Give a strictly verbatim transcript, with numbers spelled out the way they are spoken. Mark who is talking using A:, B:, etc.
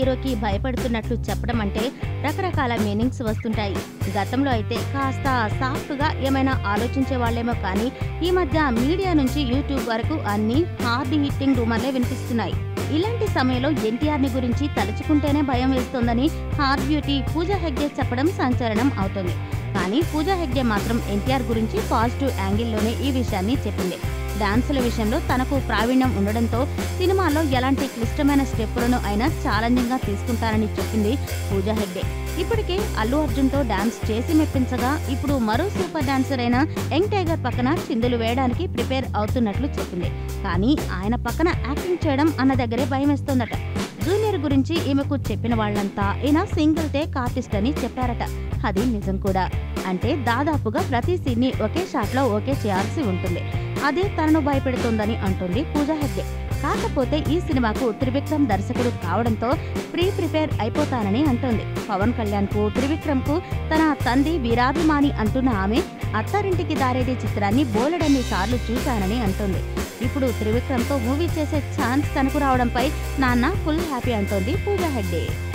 A: హీరోకి భయపడుతున్నట్లు చెప్పడం అంటే రకరకాల మీనింగ్స్ వస్తుంటాయి. గతంలో అయితే కాస్త సాఫ్ట్గా ఏమైనా ఆలోచించే వాళ్ళేమో కానీ ఈ మధ్య మీడియా నుంచి యూట్యూబ్ వరకు అన్ని హార్డ్ హిట్టింగ్ రూమర్లే వినిపిస్తున్నాయి. ఇలాంటి సమయంలో ఎన్టీఆర్ని గురించి తలుచుకుంటేనే భయం వేస్తోందని హార్ట్ బ్యూటీ పూజా హెగ్డే చెప్పడం సంచలనం అవుతుంది. కానీ పూజా హెగ్డే మాత్రం ఎన్టీఆర్ గురించి పాజిటివ్ యాంగిల్లోనే ఈ విషయాన్ని చెప్పింది. డాన్సుల విషయంలో తనకు ప్రావీణ్యం ఉండడంతో సినిమాలో ఎలాంటి క్లిష్టమైన స్టెప్పులను అయినా ఛాలెంజింగ్గా తీసుకుంటారని చెప్పింది పూజా హెగ్డే. ఇప్పటికే అల్లు అర్జున్తో డాన్స్ చేసి మెప్పించగా ఇప్పుడు మరో సూపర్ డాన్సర్ అయిన యంగ్ టైగర్ పక్కన చిందులు వేయడానికి ప్రిపేర్ అవుతున్నట్లు చెప్పింది. కానీ ఆయన పక్కన యాక్టింగ్ చేయడం అన్న దగ్గరే భయమేస్తోందట. జూనియర్ గురించి ఈమెకు చెప్పిన వాళ్ళంతా ఈయన సింగిల్ టేక్ ఆర్టిస్ట్ అని చెప్పారట. అది నిజం కూడా. అంటే దాదాపుగా ప్రతి సీన్ని ఒకే షాట్లో ఓకే చేయాల్సి ఉంటుంది. అదే తనను భయపెడుతోందని అంటుంది పూజా హెగ్డే. కాకపోతే ఈ సినిమాకు త్రివిక్రమ్ దర్శకుడు కావడంతో ప్రీ ప్రిపేర్ అయిపోతానని అంటోంది. పవన్ కళ్యాణ్ కు త్రివిక్రమ్ కు తన తండ్రి వీరాభిమాని అంటున్న ఆమె అత్తారింటికి దారేది చిత్రాన్ని బోలెడన్ని సార్లు చూశానని అంటోంది. ఇప్పుడు త్రివిక్రమ్ తో మూవీ చేసే ఛాన్స్ తనకు రావడంపై నాన్న ఫుల్ హ్యాపీ అంటోంది పూజా హెగ్డే.